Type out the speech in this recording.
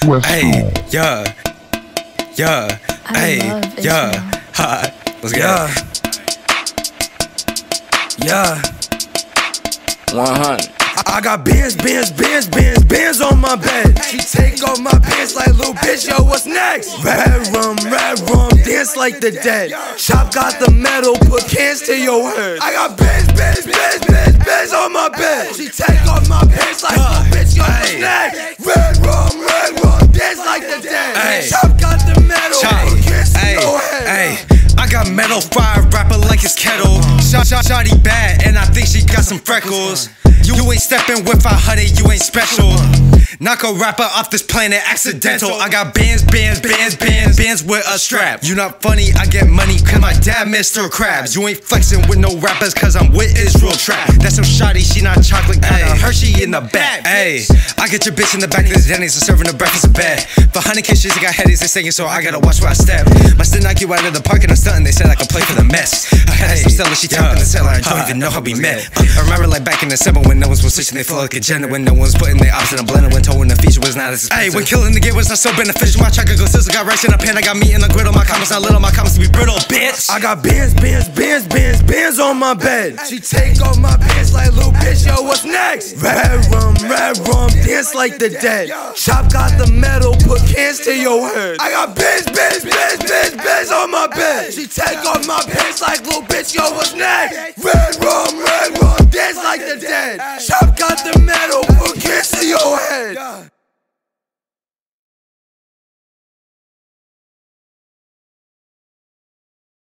Hey, yeah, yeah, hey, yeah, ha, let's go. Yeah, 100. I got bands on my bed. She take off my pants like little bitch, yo, what's next? Redrum, dance like the dead. Shop got the metal, put cans to your head. I got bands on my bed. She take off my pants like little bitch, yo, what's next? Redrum, dance like the dead. Shop got the metal, put cans to your head. I got metal fire, rapper like his kettle. Shawty bad, and I think she got some freckles. You ain't stepping with 500, you ain't special. Knock a rapper off this planet, accidental. I got bands with a strap. You not funny, I get money, cause my dad Mr. Krabs. You ain't flexing with no rappers, cause I'm with ISRAELTRAP. That's some shawty, she not chocolate, got a Hershey in the back. Ayy, I get your bitch in the back of this Denny's and serving her breakfast in bed. For 100 kisses, I got headaches, they singing, so I gotta watch where I step. My still knock you out of the park and I'm stunting, they said I could play for the Mets. I had some Stella, she tapped in the cellar, I don't even know how we met. I remember like back in December when no one's positioning, they flow like a agenda. When no one's putting their ops in a blender, when told when the feature was not as expensive. Ayy, when killing the game was not so beneficial, my track could go sizzle, got rice in a pan, I got meat in the griddle, my comments not little, my comments to be brittle, bitch. I got bands on my bed. She take off my pants like little bitch, yo, what's next? Redrum, dance like the dead. Shop got the metal, put cans to your head. I got bands on my bed. She take off my pants like little bitch, yo, what's next? Redrum, dance like the dead. Shop got the metal, put cans to your head.